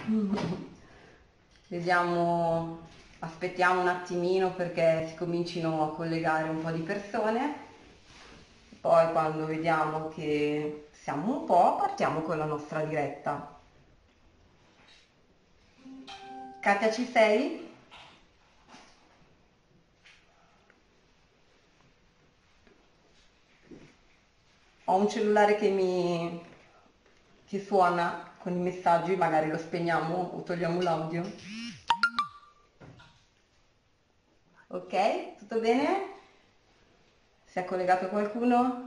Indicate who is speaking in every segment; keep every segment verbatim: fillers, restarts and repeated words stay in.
Speaker 1: Vediamo, aspettiamo un attimino perché si comincino a collegare un po' di persone, poi quando vediamo che siamo un po' partiamo con la nostra diretta. Katia, ci sei? Ho un cellulare che mi che suona con i messaggi, magari lo spegniamo o togliamo l'audio. Ok? Tutto bene? Si è collegato qualcuno?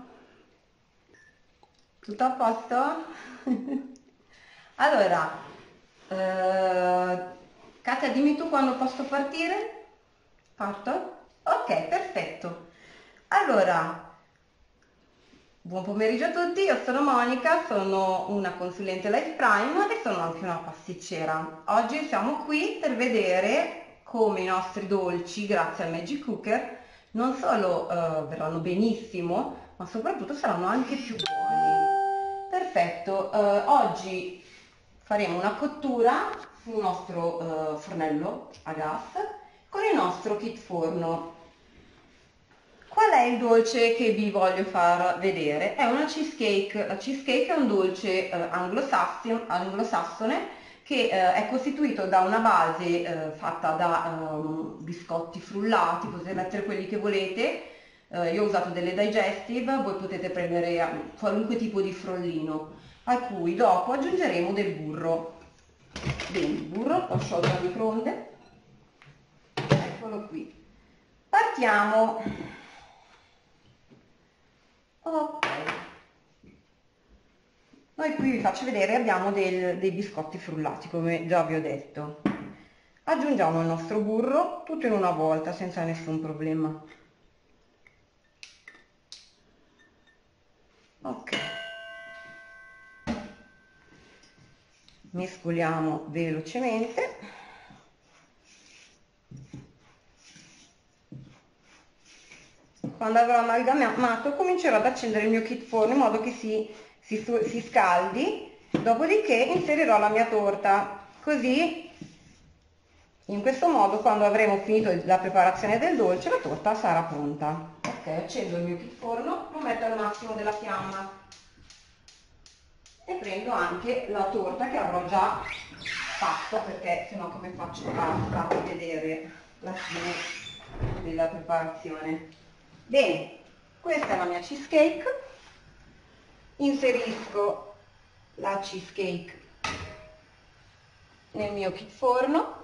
Speaker 1: Tutto a posto? Allora, eh, Katia, dimmi tu quando posso partire? Parto? Ok, perfetto. Allora, buon pomeriggio a tutti, io sono Monica, sono una consulente Life Prime e sono anche una pasticcera. Oggi siamo qui per vedere come i nostri dolci, grazie al Magic Cooker, non solo eh, verranno benissimo, ma soprattutto saranno anche più buoni. Perfetto, eh, oggi faremo una cottura sul nostro eh, fornello a gas con il nostro kit forno. Qual è il dolce che vi voglio far vedere? È una cheesecake. La cheesecake è un dolce eh, anglosassone, anglosassone che eh, è costituito da una base eh, fatta da ehm, biscotti frullati, potete mettere quelli che volete. Eh, io ho usato delle digestive, voi potete prendere eh, qualunque tipo di frollino, a cui dopo aggiungeremo del burro. Bene, il burro l'ho sciolto al microonde, eccolo qui. Partiamo. Ok, noi qui vi faccio vedere, abbiamo del- dei biscotti frullati, come già vi ho detto. Aggiungiamo il nostro burro tutto in una volta senza nessun problema. Ok, mescoliamo velocemente. Quando avrò amalgamato comincerò ad accendere il mio kit forno in modo che si, si, si scaldi, dopodiché inserirò la mia torta, così in questo modo quando avremo finito la preparazione del dolce la torta sarà pronta. Ok, accendo il mio kit forno, lo metto al massimo della fiamma e prendo anche la torta che avrò già fatto, perché sennò come faccio a farvi vedere la fine della preparazione. Bene, questa è la mia cheesecake. Inserisco la cheesecake nel mio kit forno,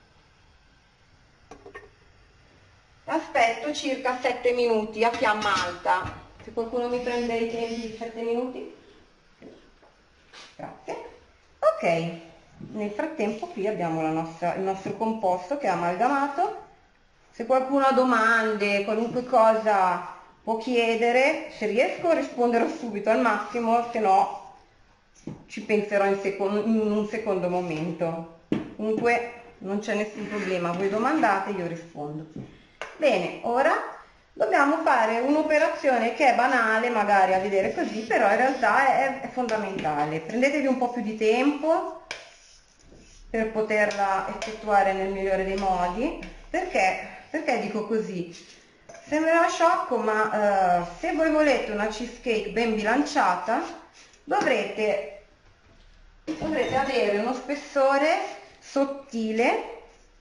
Speaker 1: aspetto circa sette minuti a fiamma alta. Se qualcuno mi prende i tempi di sette minuti, grazie. Ok, nel frattempo qui abbiamo la nostra, il nostro composto che è amalgamato. Se qualcuno ha domande, qualunque cosa può chiedere, se riesco risponderò subito al massimo, se no ci penserò in, secondo, in un secondo momento. Comunque non c'è nessun problema, voi domandate, io rispondo. Bene, ora dobbiamo fare un'operazione che è banale magari a vedere così, però in realtà è, è fondamentale. Prendetevi un po' più di tempo per poterla effettuare nel migliore dei modi. Perché? Perché dico così? Sembrerà sciocco, ma eh, se voi volete una cheesecake ben bilanciata, dovrete, dovrete avere uno spessore sottile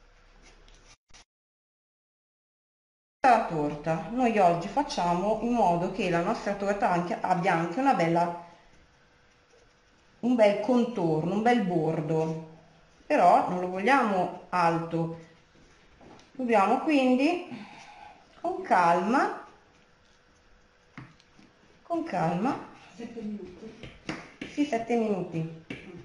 Speaker 1: la torta. Noi oggi facciamo in modo che la nostra torta anche, abbia anche una bella, un bel contorno, un bel bordo, però non lo vogliamo alto. Dobbiamo quindi con calma, con calma,
Speaker 2: sette minuti.
Speaker 1: sì, sette minuti.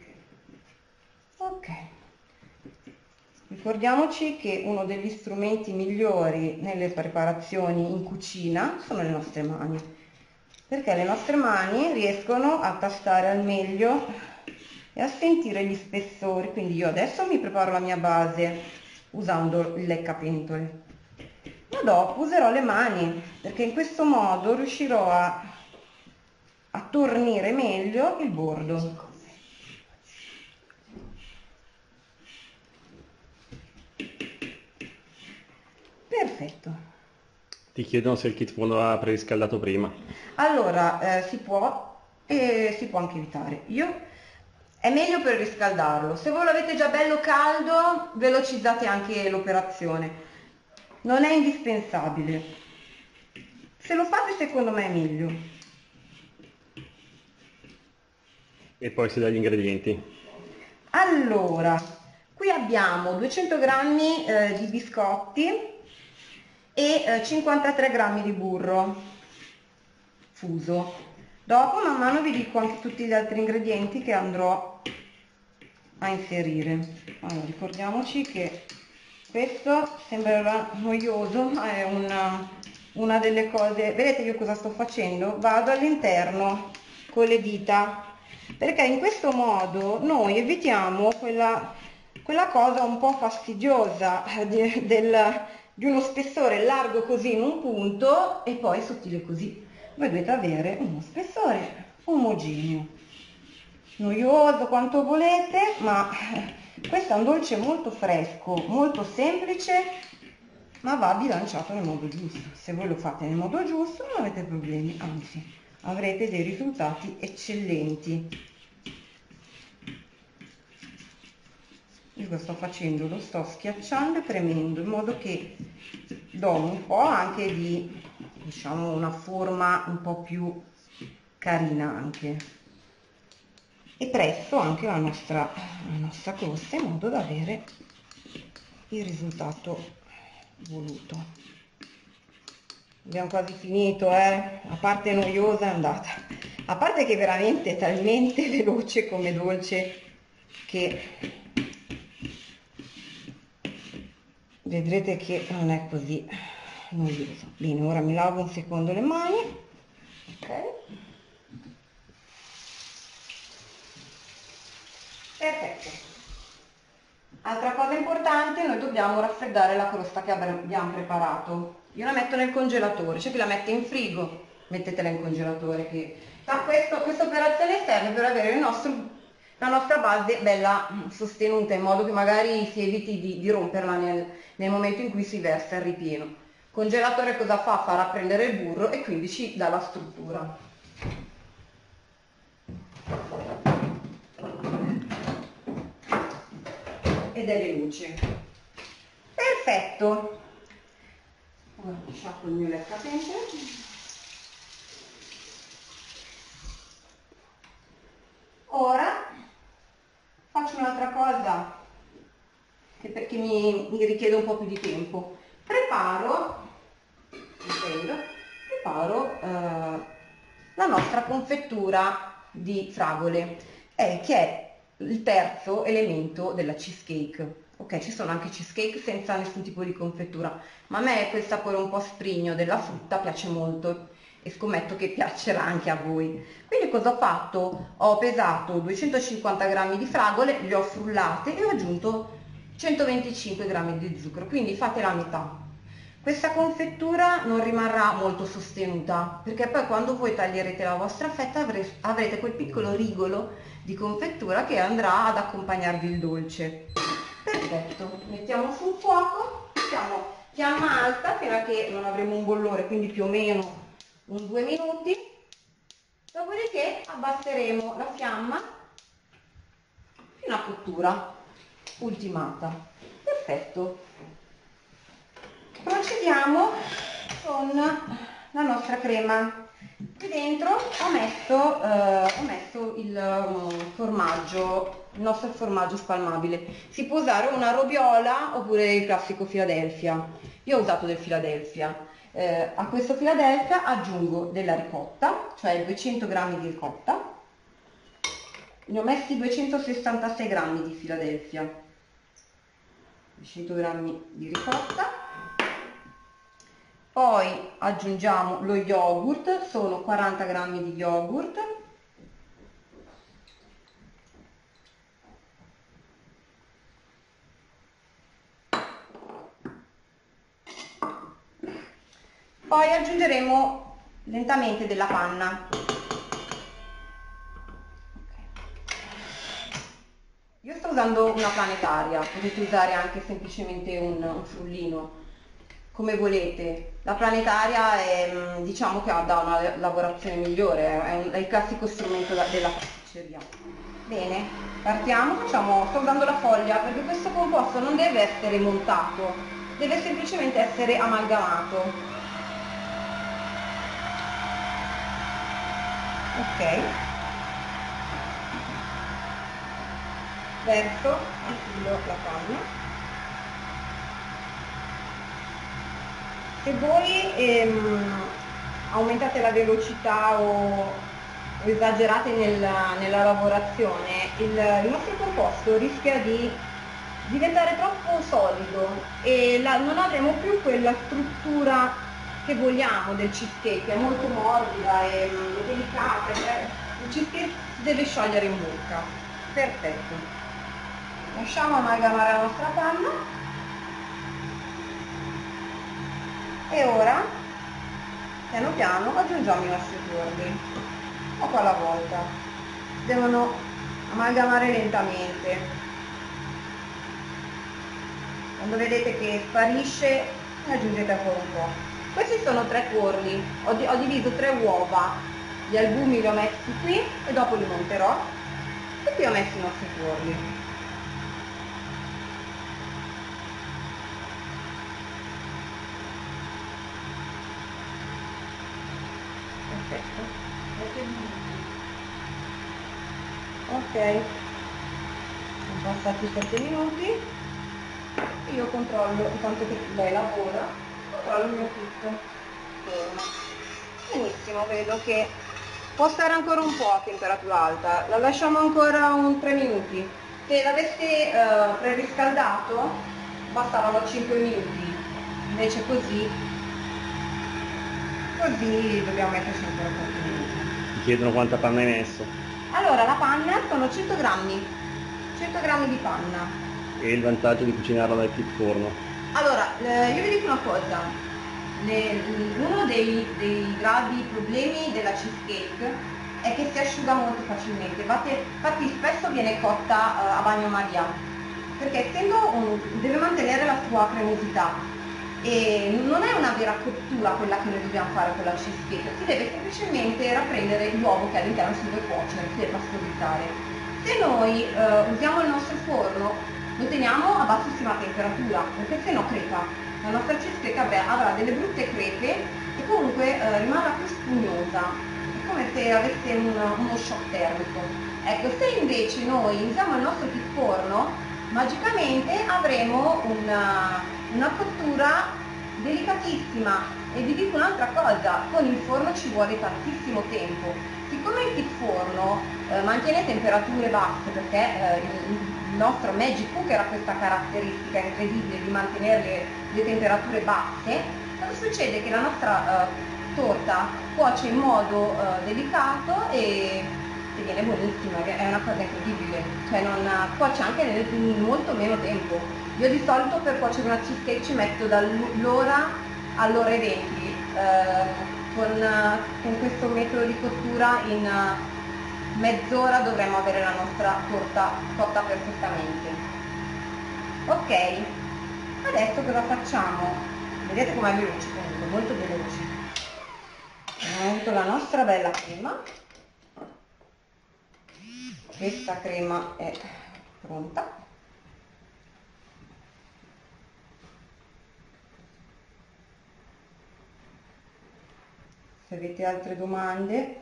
Speaker 1: Ok. Ricordiamoci che uno degli strumenti migliori nelle preparazioni in cucina sono le nostre mani, perché le nostre mani riescono a tastare al meglio e a sentire gli spessori. Quindi io adesso mi preparo la mia base usando il leccapentole, ma dopo userò le mani, perché in questo modo riuscirò a, a tornire meglio il bordo. perfetto.
Speaker 2: Ti chiedono se il kit fondo va preriscaldato prima.
Speaker 1: Allora, eh, si può e si può anche evitare. Io è meglio per riscaldarlo. Se voi l'avete già bello caldo, velocizzate anche l'operazione. Non è indispensabile. Se lo fate, secondo me è meglio.
Speaker 2: E poi si dà gli ingredienti.
Speaker 1: Allora, qui abbiamo duecento grammi eh, di biscotti e eh, cinquantatré grammi di burro fuso. Dopo man mano vi dico anche tutti gli altri ingredienti che andrò a inserire. Allora, ricordiamoci che questo sembrerà noioso, ma è una, una delle cose. Vedete io cosa sto facendo? Vado all'interno con le dita, perché in questo modo noi evitiamo quella, quella cosa un po' fastidiosa di, del, di uno spessore largo così in un punto e poi sottile così. Voi dovete avere uno spessore omogeneo, noioso quanto volete, ma questo è un dolce molto fresco, molto semplice, ma va bilanciato nel modo giusto. Se voi lo fate nel modo giusto non avete problemi, anzi avrete dei risultati eccellenti. Io lo sto facendo, lo sto schiacciando e premendo in modo che do un po' anche di, diciamo, una forma un po' più carina anche, e presso anche la nostra, la nostra crosta in modo da avere il risultato voluto. Abbiamo quasi finito, eh? La parte noiosa è andata, a parte che veramente è talmente veloce come dolce che vedrete che non è così noioso. Bene, ora mi lavo un secondo le mani, ok? Perfetto. Altra cosa importante, noi dobbiamo raffreddare la crosta che abbiamo preparato. Io la metto nel congelatore, c'è chi la mette in frigo, mettetela in congelatore. Che... Ma questo, questa operazione serve per avere il nostro, la nostra base bella sostenuta, in modo che magari si eviti di, di romperla nel, nel momento in cui si versa il ripieno. Il congelatore cosa fa? Fa rapprendere il burro e quindi ci dà la struttura. E delle luci. Perfetto. Ora sciacquo il mio leccapentole. Ora faccio un'altra cosa che, perché mi, mi richiede un po' più di tempo. Preparo, prendo, preparo eh, la nostra confettura di fragole, eh, che è il terzo elemento della cheesecake. Ok, ci sono anche cheesecake senza nessun tipo di confettura, ma a me quel sapore un po' sprigno della frutta piace molto e scommetto che piacerà anche a voi. Quindi cosa ho fatto? Ho pesato duecentocinquanta grammi di fragole, le ho frullate e ho aggiunto centoventicinque grammi di zucchero, quindi fate la metà. Questa confettura non rimarrà molto sostenuta, perché poi quando voi taglierete la vostra fetta avrete quel piccolo rigolo di confettura che andrà ad accompagnarvi il dolce. Perfetto, mettiamo sul fuoco, mettiamo fiamma alta fino a che non avremo un bollore, quindi più o meno un due minuti, dopodiché abbasseremo la fiamma fino a cottura ultimata. Perfetto. Procediamo con la nostra crema. Qui dentro ho messo, eh, ho messo il um, formaggio, il nostro formaggio spalmabile. Si può usare una roviola oppure il classico Philadelphia. Io ho usato del Philadelphia. Eh, a questo Philadelphia aggiungo della ricotta, cioè duecento grammi di ricotta. Ne ho messi duecentosessantasei grammi di Philadelphia. duecento grammi di ricotta. Poi aggiungiamo lo yogurt, sono quaranta grammi di yogurt. Poi aggiungeremo lentamente della panna. Sto usando una planetaria, potete usare anche semplicemente un, un frullino. come volete. La planetaria è, diciamo che ha da una lavorazione migliore, è, un, è il classico strumento da, della pasticceria. Bene, partiamo, facciamo, sto usando la foglia perché questo composto non deve essere montato, deve semplicemente essere amalgamato. Ok. Verso al filo la panna. Se voi ehm, aumentate la velocità o, o esagerate nella, nella lavorazione, il, il nostro composto rischia di diventare troppo solido e la, non avremo più quella struttura che vogliamo del cheesecake, è molto morbida e mm, delicata, cioè, il cheesecake si deve sciogliere in bocca. Perfetto. Lasciamo amalgamare la nostra panna. E ora, piano piano, aggiungiamo i nostri tuorli, poco alla volta. Devono amalgamare lentamente. Quando vedete che sparisce, ne aggiungete ancora un po'. Questi sono tre tuorli, ho, di ho diviso tre uova, gli albumi li ho messi qui e dopo li monterò. E qui ho messo i nostri tuorli. Ok, sono passati sette minuti, io controllo, intanto che lei lavora, controllo il mio kit. Benissimo, vedo che può stare ancora un po' a temperatura alta, la lasciamo ancora un tre minuti. Se l'aveste eh, preriscaldato bastavano cinque minuti, invece così, così dobbiamo metterci ancora qualche minuto.
Speaker 2: Ti chiedono quanta panna hai messo.
Speaker 1: Allora, la panna sono cento grammi, cento grammi di panna.
Speaker 2: E il vantaggio di cucinarla nel kit forno.
Speaker 1: Allora, eh, io vi dico una cosa, Le, uno dei, dei gravi problemi della cheesecake è che si asciuga molto facilmente, infatti, infatti spesso viene cotta eh, a bagnomaria, perché essendo un, deve mantenere la sua cremosità. E non è una vera cottura quella che noi dobbiamo fare con la cheesecake, si deve semplicemente rapprendere l'uovo che all'interno si deve cuocere, si deve pastorizzare. Se noi eh, usiamo il nostro forno, lo teniamo a bassissima temperatura, perché se no crepa. La nostra cheesecake avrà delle brutte crepe e comunque eh, rimarrà più spugnosa, è come se avesse un, uno shock termico. Ecco, se invece noi usiamo il nostro kit forno, magicamente avremo una, una cottura delicatissima. E vi dico un'altra cosa, con il forno ci vuole tantissimo tempo. Siccome il kit forno eh, mantiene temperature basse, perché eh, il, il nostro Magic Cooker ha questa caratteristica incredibile di mantenere le, le temperature basse, cosa succede? Che la nostra eh, torta cuoce in modo eh, delicato e e viene buonissima, è una cosa incredibile, cioè non cuoce anche in molto meno tempo. Io di solito per cuocere una cheesecake ci metto dall'ora all'ora e venti, eh, con, con questo metodo di cottura in mezz'ora dovremmo avere la nostra torta cotta perfettamente. Ok, adesso cosa facciamo? Vedete com'è veloce comunque, molto veloce. Abbiamo avuto la nostra bella crema. Questa crema è pronta. Se avete altre domande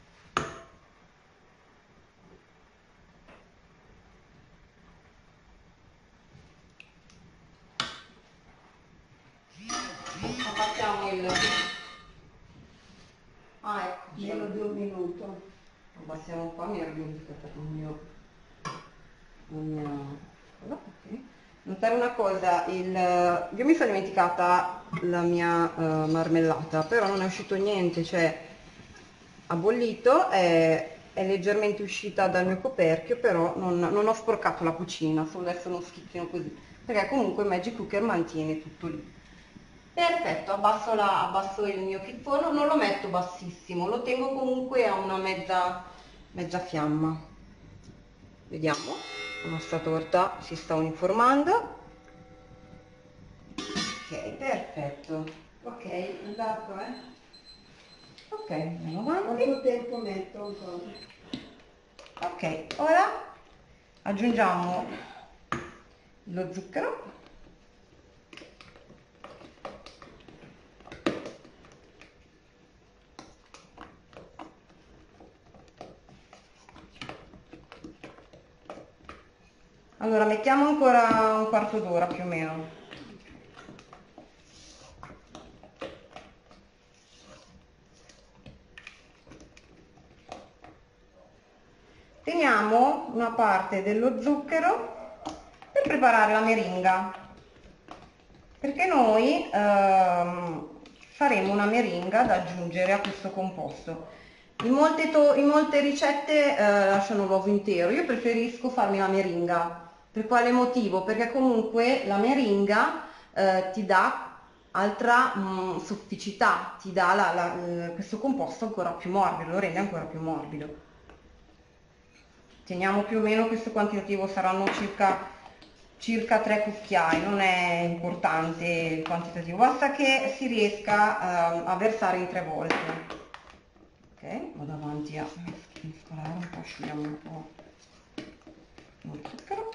Speaker 1: facciamo il ah ecco, meno di un minuto. Passiamo un po', mi ero dimenticata il mio, il mio... Okay. Notare una cosa, il... io mi sono dimenticata la mia uh, marmellata, però non è uscito niente, cioè ha bollito, è, è leggermente uscita dal mio coperchio, però non, non ho sporcato la cucina, solo adesso uno schicchino così, perché comunque il Magic Cooker mantiene tutto lì. Perfetto, abbasso, la, abbasso il mio kit forno, non lo metto bassissimo, lo tengo comunque a una mezza, mezza fiamma. Vediamo, la nostra torta si sta uniformando. Ok, perfetto.
Speaker 3: Ok, andato, eh?
Speaker 1: Ok, andiamo
Speaker 3: Quanto
Speaker 1: avanti.
Speaker 3: tempo metto ancora?
Speaker 1: Ok, ora aggiungiamo lo zucchero. Allora mettiamo ancora un quarto d'ora più o meno. Teniamo una parte dello zucchero per preparare la meringa, perché noi ehm, faremo una meringa da aggiungere a questo composto. In molte, in molte ricette eh, lasciano l'uovo intero, io preferisco farmi la meringa. Per quale motivo? Perché comunque la meringa eh, ti dà altra mh, sofficità, ti dà la, la, eh, questo composto ancora più morbido, lo rende ancora più morbido. Teniamo più o meno questo quantitativo, saranno circa, circa tre cucchiai, non è importante il quantitativo, basta che si riesca uh, a versare in tre volte. Ok, vado avanti a mescolare un po', asciughiamo un po' lo zucchero.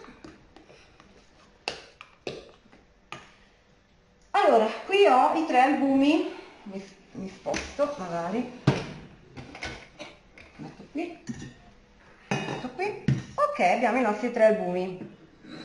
Speaker 1: Allora, qui ho i tre albumi, mi, mi sposto magari, metto qui, metto qui. Ok, abbiamo i nostri tre albumi.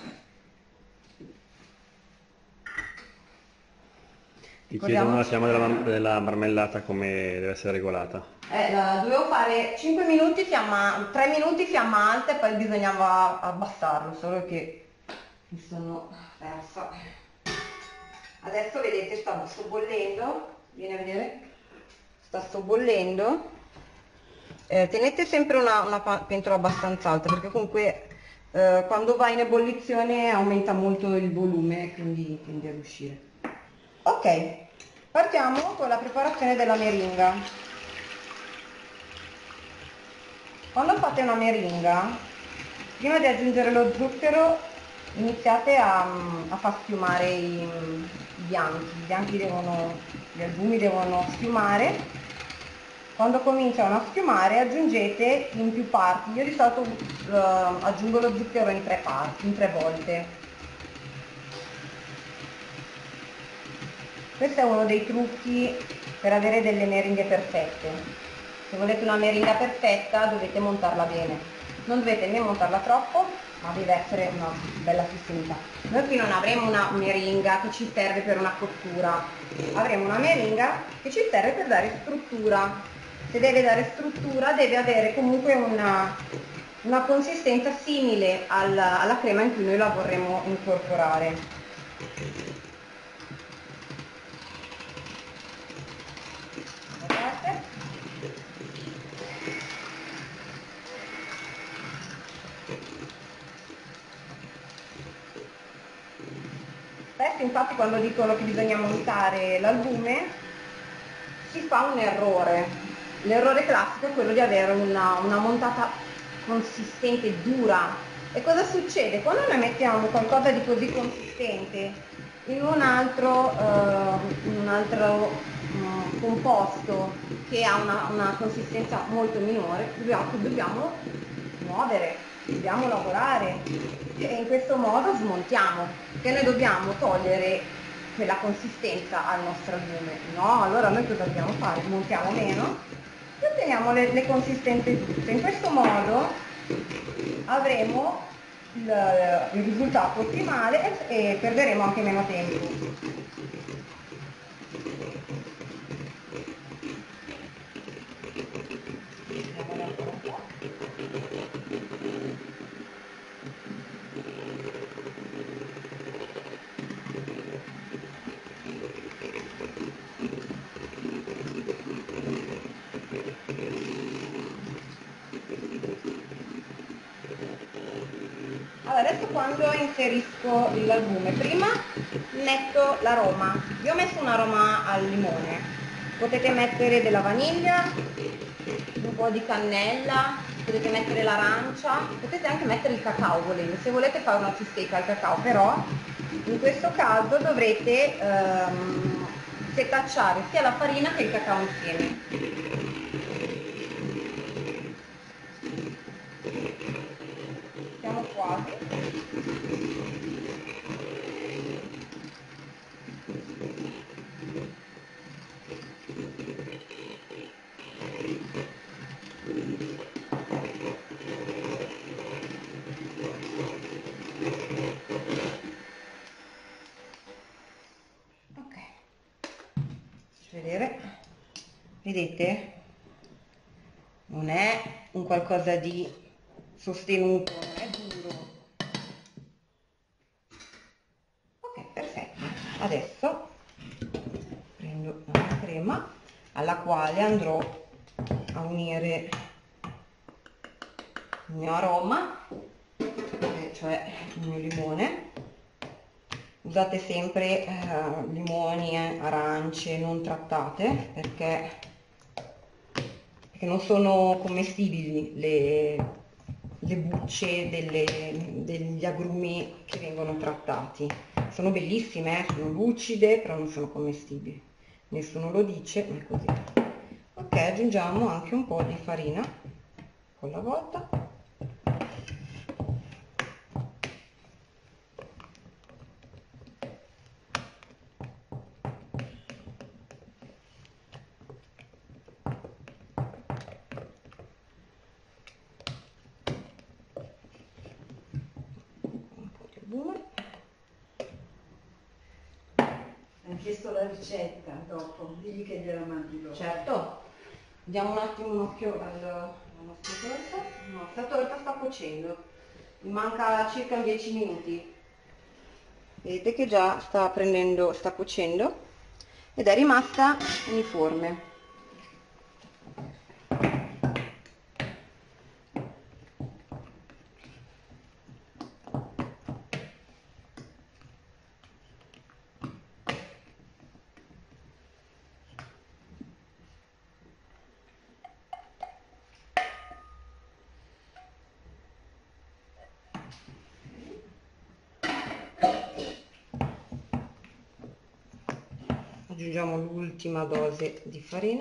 Speaker 2: Ti chiedono la fiamma della, della marmellata come deve essere regolata.
Speaker 1: Eh, la, dovevo fare cinque minuti fiamma, tre minuti fiamma alta e poi bisognava abbassarlo, solo che mi sono persa. Adesso vedete sta sobbollendo, vieni a vedere, sta sobbollendo. Eh, tenete sempre una, una pentola abbastanza alta perché comunque eh, quando va in ebollizione aumenta molto il volume, quindi tende ad uscire. Ok, partiamo con la preparazione della meringa. Quando fate una meringa, prima di aggiungere lo zucchero iniziate a, a far schiumare i, i bianchi, i bianchi devono, gli albumi devono schiumare. Quando cominciano a schiumare aggiungete in più parti, io di solito uh, aggiungo lo zucchero in tre parti, in tre volte. Questo è uno dei trucchi per avere delle meringhe perfette. Se volete una meringa perfetta dovete montarla bene. Non dovete né montarla troppo, ma deve essere una bella sistemata. Noi qui non avremo una meringa che ci serve per una cottura, avremo una meringa che ci serve per dare struttura. Se deve dare struttura deve avere comunque una, una consistenza simile alla, alla crema in cui noi la vorremmo incorporare. Spesso infatti quando dicono che bisogna montare l'albume si fa un errore. L'errore classico è quello di avere una, una montata consistente, dura. E cosa succede? Quando noi mettiamo qualcosa di così consistente in un altro, eh, in un altro um, composto che ha una, una consistenza molto minore, dobbiamo, dobbiamo muovere, dobbiamo lavorare e in questo modo smontiamo, perché noi dobbiamo togliere quella consistenza al nostro albume. No, allora noi cosa dobbiamo fare? Montiamo meno e otteniamo le, le consistenze giuste. In questo modo avremo il, il risultato ottimale e, e perderemo anche meno tempo. Allora, adesso quando inserisco l'albume, prima metto l'aroma. Io ho messo un aroma al limone, potete mettere della vaniglia, un po' di cannella, potete mettere l'arancia, potete anche mettere il cacao volendo, se volete fare una cheesecake al cacao, però In questo caso dovrete ehm, setacciare sia la farina che il cacao insieme. Siamo quasi. Ok, faccio vedere, vedete? Non è un qualcosa di sostenuto, non è duro. Ok, perfetto. Adesso prendo una crema alla quale andrò a unire il mio aroma, cioè il mio limone. Usate sempre eh, limoni, eh, arance non trattate perché, perché non sono commestibili le, le bucce delle, degli agrumi che vengono trattati. Sono bellissime, eh, sono lucide, però non sono commestibili. Nessuno lo dice, ma è così. Ok, aggiungiamo anche un po' di farina con la volta.
Speaker 3: Mi ha chiesto la ricetta dopo, digli che gliela mandi dopo.
Speaker 1: Certo, diamo un attimo un occhio alla nostra torta. La nostra torta sta cuocendo, mi manca circa dieci minuti. Vedete che già sta prendendo, sta cuocendo ed è rimasta uniforme. Aggiungiamo l'ultima dose di farina.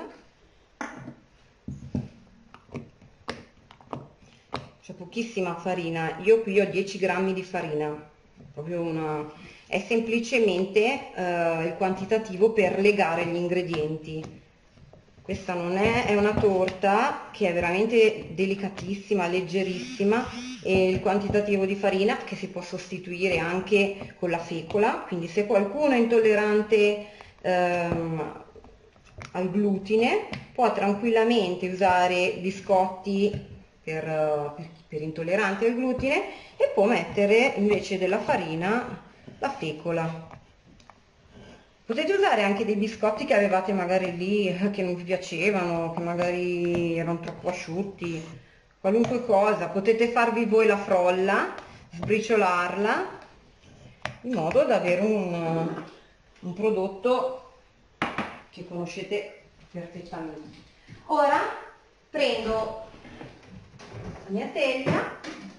Speaker 1: C'è pochissima farina, io qui ho dieci grammi di farina, proprio una... è semplicemente eh, il quantitativo per legare gli ingredienti. Questa non è, è una torta che è veramente delicatissima, leggerissima, e il quantitativo di farina che si può sostituire anche con la fecola, quindi se qualcuno è intollerante ehm, al glutine può tranquillamente usare biscotti per, per, per intolleranti al glutine e può mettere invece della farina la fecola. Potete usare anche dei biscotti che avevate magari lì che non vi piacevano, che magari erano troppo asciutti, qualunque cosa. Potete farvi voi la frolla, sbriciolarla in modo da avere un, un prodotto che conoscete perfettamente. Ora prendo la mia teglia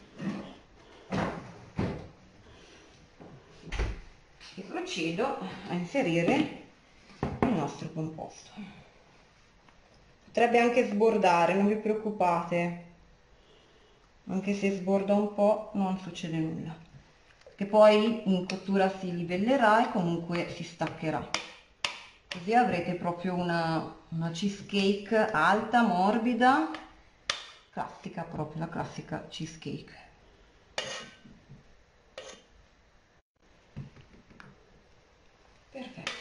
Speaker 1: e procedo a inserire il nostro composto. Potrebbe anche sbordare, non vi preoccupate, anche se sborda un po' non succede nulla, che poi in cottura si livellerà e comunque si staccherà, così avrete proprio una, una cheesecake alta, morbida, classica, proprio la classica cheesecake. Perfetto.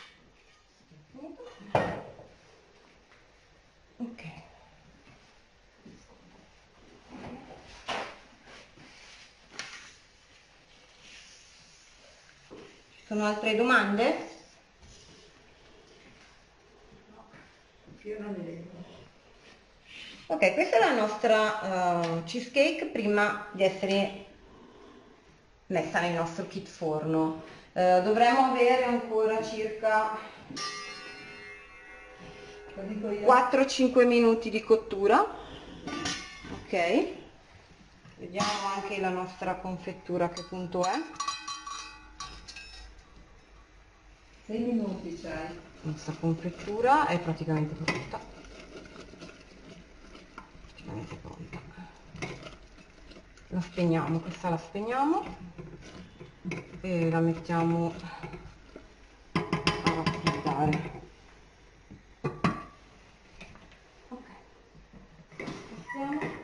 Speaker 1: Ok. Ci sono altre domande?
Speaker 3: Io non ne vedo.
Speaker 1: Ok, questa è la nostra uh, cheesecake prima di essere messa nel nostro kit forno. Uh, dovremmo avere ancora circa quattro cinque minuti di cottura. Ok, vediamo anche la nostra confettura che punto è.
Speaker 3: sei minuti c'hai.
Speaker 1: La nostra confettura è praticamente pronta. Praticamente pronta. La spegniamo, questa la spegniamo e la mettiamo a raffreddare. Ok, passiamo.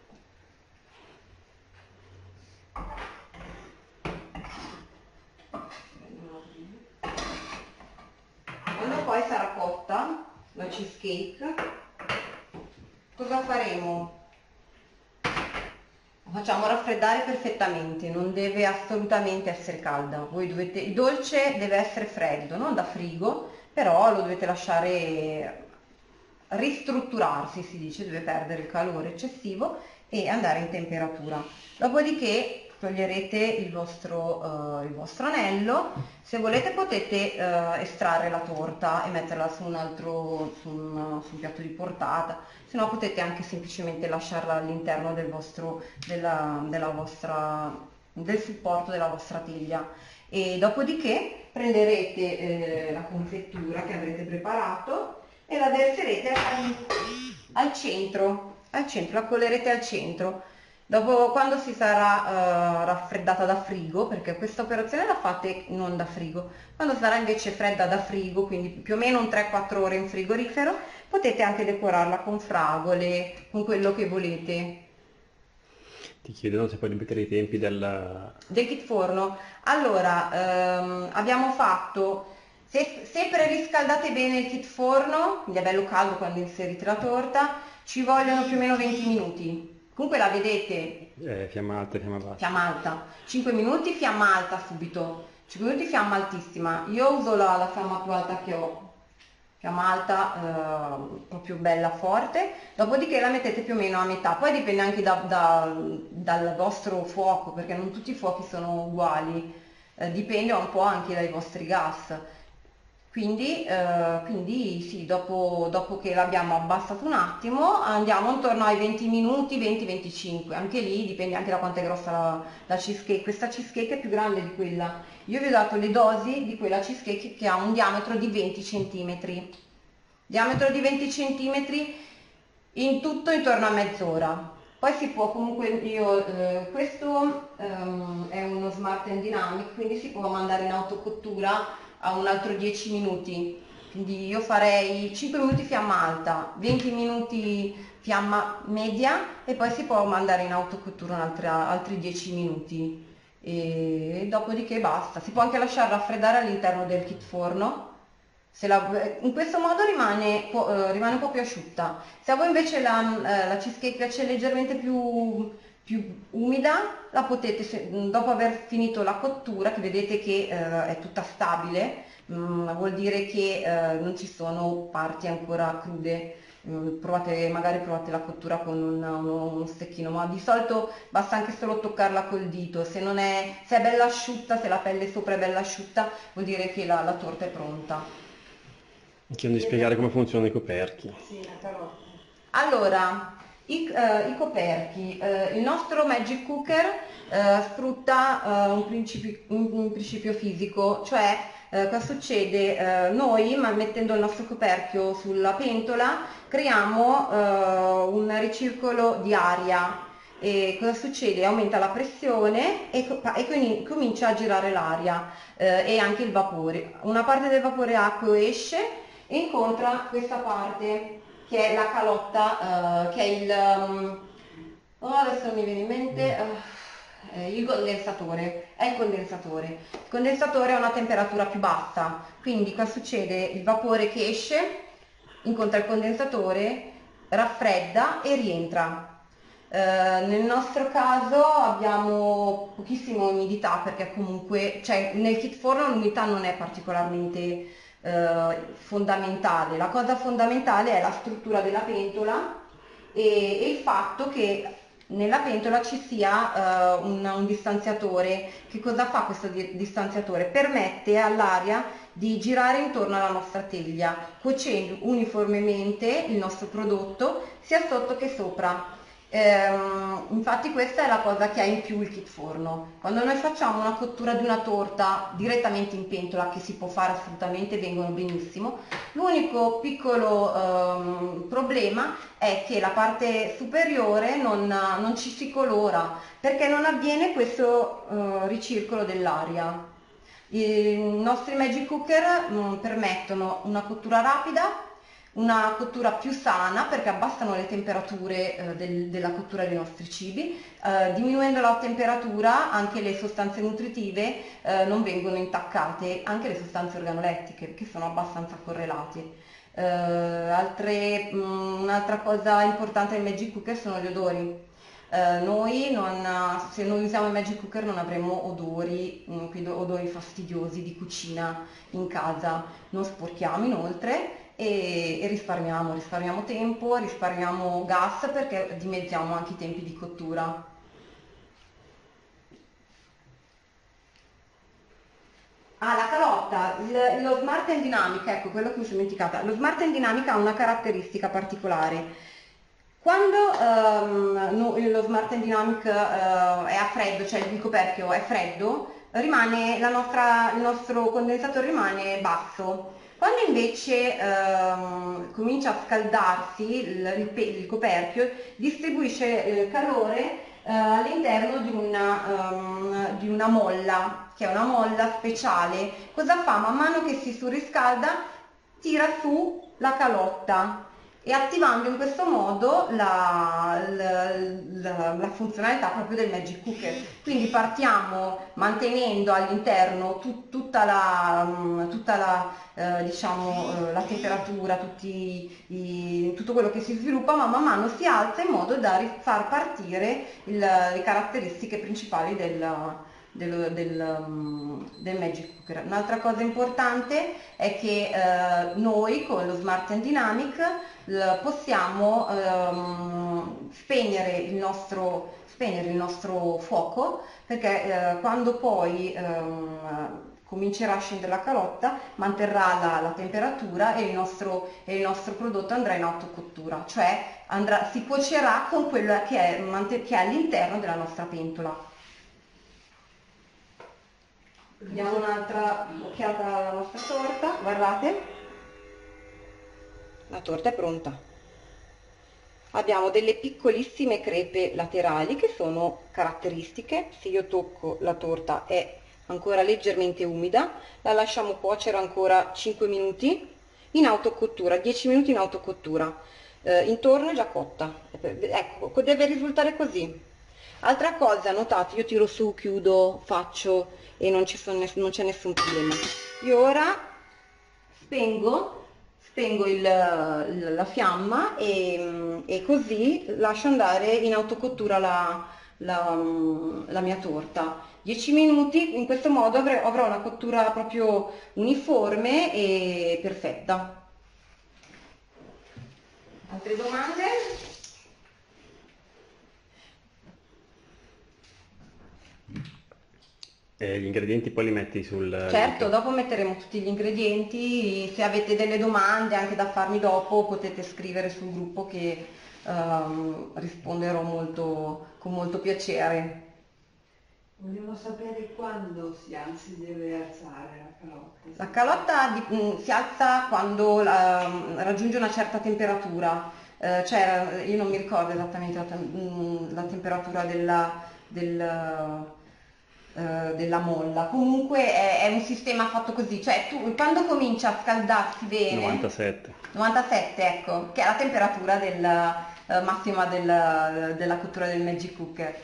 Speaker 1: Quando poi sarà cotta la cheesecake, cosa faremo? La facciamo raffreddare perfettamente, non deve assolutamente essere calda. Voi dovete, il dolce deve essere freddo, non da frigo, però lo dovete lasciare ristrutturarsi, si dice, deve perdere il calore eccessivo e andare in temperatura. Dopodiché toglierete il vostro, uh, il vostro anello. Se volete potete uh, estrarre la torta e metterla su un altro, su un, su un piatto di portata, se no potete anche semplicemente lasciarla all'interno del vostro, della, della vostra, del supporto della vostra teglia. E dopodiché prenderete eh, la confettura che avrete preparato e la verserete al, al centro, al centro, la collerete al centro. Dopo, quando si sarà uh, raffreddata da frigo, perché questa operazione la fate non da frigo, quando sarà invece fredda da frigo, quindi più o meno un tre quattro ore in frigorifero, potete anche decorarla con fragole, con quello che volete.
Speaker 2: Ti chiedono se puoi ripetere i tempi del...
Speaker 1: Del kit forno. Allora, ehm, abbiamo fatto, se, se preriscaldate bene il kit forno, quindi è bello caldo quando inserite la torta, ci vogliono più o meno venti minuti. Comunque la vedete,
Speaker 2: Eh, fiamma alta e fiamma bassa.
Speaker 1: fiamma alta, cinque minuti fiamma alta subito, cinque minuti fiamma altissima. Io uso la, la fiamma più alta che ho, fiamma alta eh, proprio bella forte, dopodiché la mettete più o meno a metà, poi dipende anche da, da, dal vostro fuoco, perché non tutti i fuochi sono uguali, eh, dipende un po' anche dai vostri gas. Quindi, eh, quindi sì, dopo, dopo che l'abbiamo abbassato un attimo, andiamo intorno ai venti minuti, venti venticinque, anche lì dipende anche da quanto è grossa la, la cheesecake. Questa cheesecake è più grande di quella. Io vi ho dato le dosi di quella cheesecake che ha un diametro di venti centimetri. Diametro di venti centimetri, in tutto intorno a mezz'ora. Poi si può comunque, io, eh, questo ehm, è uno Smart and Dynamic, quindi si può mandare in autocottura a un altro dieci minuti, quindi io farei cinque minuti fiamma alta, venti minuti fiamma media e poi si può mandare in autocottura un altra, altri dieci minuti e dopodiché basta. Si può anche lasciare raffreddare all'interno del kit forno. Se la, in questo modo rimane, eh, rimane un po' più asciutta. Se a voi invece la, eh, la cheesecake piace leggermente più, più umida, la potete, se, dopo aver finito la cottura, che vedete che eh, è tutta stabile, mh, vuol dire che eh, non ci sono parti ancora crude. Mh, provate, magari provate la cottura con un, uno, uno stecchino, ma di solito basta anche solo toccarla col dito. Se, non è, se è bella asciutta, se la pelle sopra è bella asciutta, vuol dire che la, la torta è pronta.
Speaker 2: Chiedono di spiegare come funzionano i coperchi.
Speaker 3: Sì, la carota.
Speaker 1: Allora, i, eh, i coperchi, eh, il nostro Magic Cooker eh, sfrutta eh, un, principio, un, un principio fisico, cioè eh, cosa succede? Eh, noi, ma mettendo il nostro coperchio sulla pentola, creiamo eh, un ricircolo di aria. E cosa succede? Aumenta la pressione e, e quindi comincia a girare l'aria eh, e anche il vapore. Una parte del vapore acqueo esce e incontra questa parte che è la calotta, uh, che è il, um, oh, adesso non mi viene in mente, uh, eh, il condensatore, è il condensatore. Il condensatore ha una temperatura più bassa, quindi cosa succede? Il vapore che esce incontra il condensatore, raffredda e rientra. Uh, nel nostro caso abbiamo pochissima umidità perché comunque, cioè nel kit forno l'umidità non è particolarmente Eh, fondamentale. La cosa fondamentale è la struttura della pentola e, e il fatto che nella pentola ci sia uh, un, un distanziatore. Che cosa fa questo di, distanziatore? Permette all'aria di girare intorno alla nostra teglia, cuocendo uniformemente il nostro prodotto sia sotto che sopra. Ehm, infatti questa è la cosa che ha in più il kit forno. Quando noi facciamo una cottura di una torta direttamente in pentola, che si può fare assolutamente, vengono benissimo, l'unico piccolo ehm, problema è che la parte superiore non, non ci si colora, perché non avviene questo eh, ricircolo dell'aria. I nostri Magic Cooker mh, permettono una cottura rapida, una cottura più sana perché abbassano le temperature eh, del- della cottura dei nostri cibi. Eh, diminuendo la temperatura anche le sostanze nutritive eh, non vengono intaccate, anche le sostanze organolettiche che sono abbastanza correlate. Eh, altre, mh, un'altra cosa importante del Magic Cooker sono gli odori. Eh, noi non, se noi usiamo il Magic Cooker non avremo odori, mh, quindi odori fastidiosi di cucina in casa, non sporchiamo inoltre e, e risparmiamo, risparmiamo tempo, risparmiamo gas perché dimezziamo anche i tempi di cottura. Ah, la calotta, il- lo Smart and Dynamic, ecco quello che mi sono dimenticata. Lo Smart and Dynamic ha una caratteristica particolare. Quando ehm, no- lo Smart and Dynamic eh, è a freddo, cioè il coperchio è freddo, rimane la nostra- il nostro condensatore rimane basso. Quando invece ehm, comincia a scaldarsi il, il pe- il coperchio, distribuisce eh, calore eh, all'interno di una, ehm, di una molla, che è una molla speciale. Cosa fa? Man mano che si surriscalda, tira su la calotta e attivando in questo modo la, la- la- la funzionalità proprio del Magic Cooker. Quindi partiamo mantenendo all'interno tut- tutta la, mm, tutta la, eh, diciamo, eh, la temperatura, tutti i- tutto quello che si sviluppa, ma man mano si alza in modo da ri- far partire il- le caratteristiche principali del, del, del, mm, del Magic Cooker. Un'altra cosa importante è che eh, noi con lo Smart and Dynamic l- possiamo ehm, spegnere il nostro, spegnere il nostro fuoco perché eh, quando poi ehm, comincerà a scendere la calotta manterrà la, la temperatura e il, nostro, e il nostro prodotto andrà in autocottura, cioè andrà, si cuocerà con quello che è, mante- che è all'interno della nostra pentola. Diamo un'altra occhiata alla nostra torta, guardate, la torta è pronta. Abbiamo delle piccolissime crepe laterali che sono caratteristiche. Se io tocco la torta è ancora leggermente umida, la lasciamo cuocere ancora cinque minuti in autocottura, dieci minuti in autocottura. Eh, intorno è già cotta. Ecco, deve risultare così. Altra cosa, notate, io tiro su, chiudo, faccio e non ci sono ness- non c'è nessun problema. Io ora spengo, spengo il- il- la fiamma e, e così lascio andare in autocottura la, la, la mia torta. dieci minuti, in questo modo avrò, avrò una cottura proprio uniforme e perfetta. Altre domande?
Speaker 2: E gli ingredienti poi li metti sul
Speaker 1: Certo,
Speaker 2: link.
Speaker 1: dopo metteremo tutti gli ingredienti, se avete delle domande anche da farmi dopo potete scrivere sul gruppo che ehm, risponderò molto, con molto piacere.
Speaker 3: Vogliamo sapere quando si, al- si deve alzare la calotta.
Speaker 1: La calotta di- mm, si alza quando la- raggiunge una certa temperatura, eh, cioè io non mi ricordo esattamente la, tem- mm, la temperatura della, del, eh, della molla, comunque è, è un sistema fatto così, cioè tu quando comincia a scaldarsi bene,
Speaker 2: novantasette.
Speaker 1: novantasette ecco, che è la temperatura del, eh, massima del- della cottura del Magic Cooker.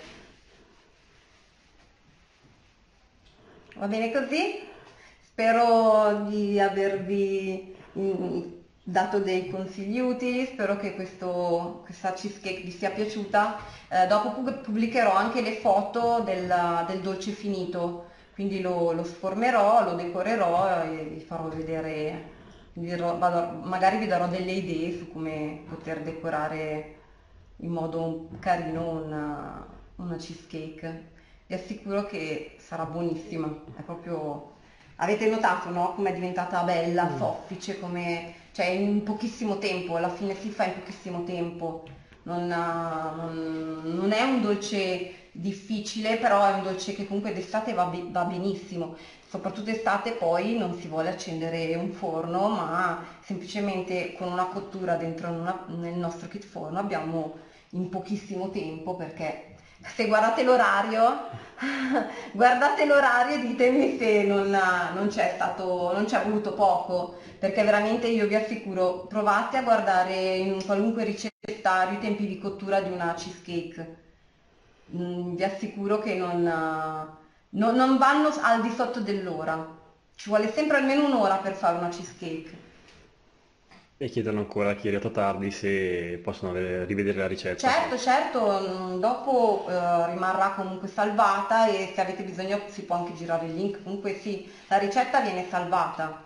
Speaker 1: Va bene così? Spero di avervi mm, dato dei consigli utili, spero che questo- questa cheesecake vi sia piaciuta. Eh, dopo pub- pubblicherò anche le foto del, del dolce finito, quindi lo, lo sformerò, lo decorerò e vi farò vedere, vi dirò- vado- magari vi darò delle idee su come poter decorare in modo carino una, una cheesecake. Vi assicuro che sarà buonissima, è proprio... Avete notato, no? Come è diventata bella, soffice, come... cioè in pochissimo tempo, alla fine si fa in pochissimo tempo. non, non, non è un dolce difficile, però è un dolce che comunque d'estate va, be- va benissimo. Soprattutto d'estate poi non si vuole accendere un forno, ma semplicemente con una cottura dentro una- nel nostro kit forno abbiamo in pochissimo tempo, perché se guardate l'orario, guardate l'orario e ditemi se non, non c'è stato, non ci è voluto poco, perché veramente io vi assicuro, provate a guardare in qualunque ricettario i tempi di cottura di una cheesecake. Mm, vi assicuro che non, non- non vanno al di sotto dell'ora. Ci vuole sempre almeno un'ora per fare una cheesecake.
Speaker 2: E chiedono ancora a chi è arrivato tardi se possono avere- rivedere la ricetta.
Speaker 1: Certo, certo, mm, dopo eh, rimarrà comunque salvata e se avete bisogno si può anche girare il link. Comunque sì, la ricetta viene salvata.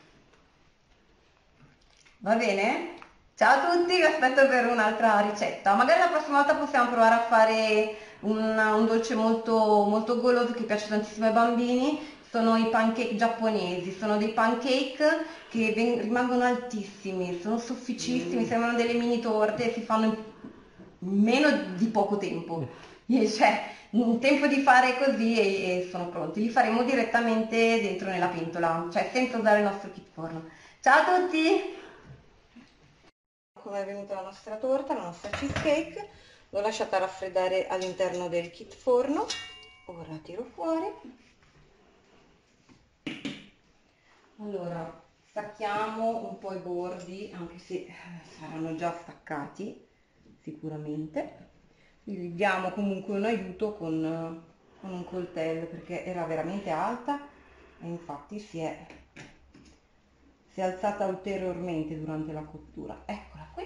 Speaker 1: Va bene? Ciao a tutti, vi aspetto per un'altra ricetta. Magari la prossima volta possiamo provare a fare un, un dolce molto, molto goloso che piace tantissimo ai bambini. Sono i pancake giapponesi, sono dei pancake che ven- rimangono altissimi, sono sofficissimi, sembrano delle mini torte e si fanno in meno di poco tempo. E cioè, in tempo di fare così e, e sono pronti. Li faremo direttamente dentro nella pentola, cioè senza usare il nostro kit forno. Ciao a tutti! Come è venuta la nostra torta, la nostra cheesecake, l'ho lasciata raffreddare all'interno del kit forno, ora la tiro fuori. Allora, stacchiamo un po' i bordi, anche se eh, saranno già staccati sicuramente. Gli diamo comunque un aiuto con, eh, con un coltello, perché era veramente alta e infatti si è, si è alzata ulteriormente durante la cottura. Eccola qui.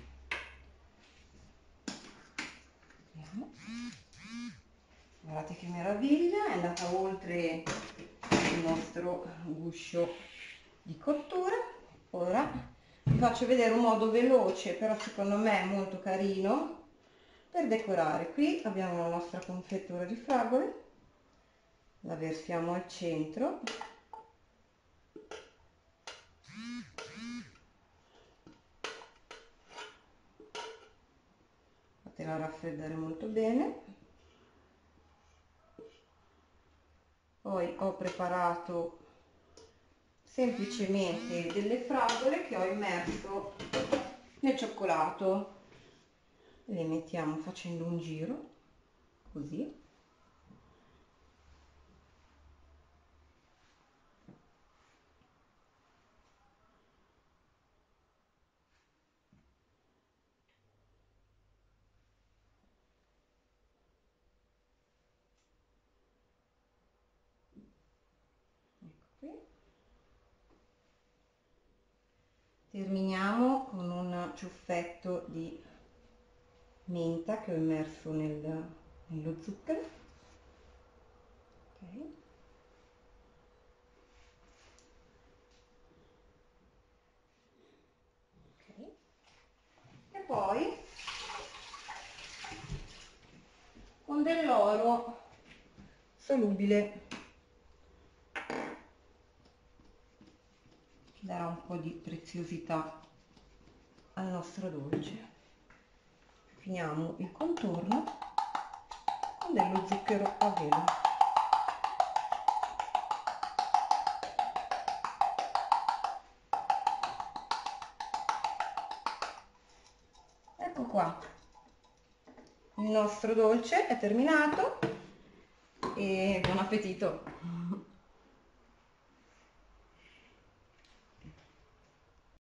Speaker 1: Vediamo. Guardate che meraviglia, è andata oltre il nostro guscio di cottura. Ora vi faccio vedere un modo veloce, però secondo me molto carino, per decorare. Qui abbiamo la nostra confettura di fragole, la versiamo al centro. Fatela raffreddare molto bene. Poi ho preparato semplicemente delle fragole che ho immerso nel cioccolato. Le mettiamo facendo un giro, così. Ecco qui. Terminiamo con un ciuffetto di menta che ho immerso nel, nello zucchero. Okay. Okay. E poi con dell'oro solubile che darà un po' di preziosità al nostro dolce. Finiamo il contorno con dello zucchero a velo. Ecco qua, il nostro dolce è terminato e buon appetito!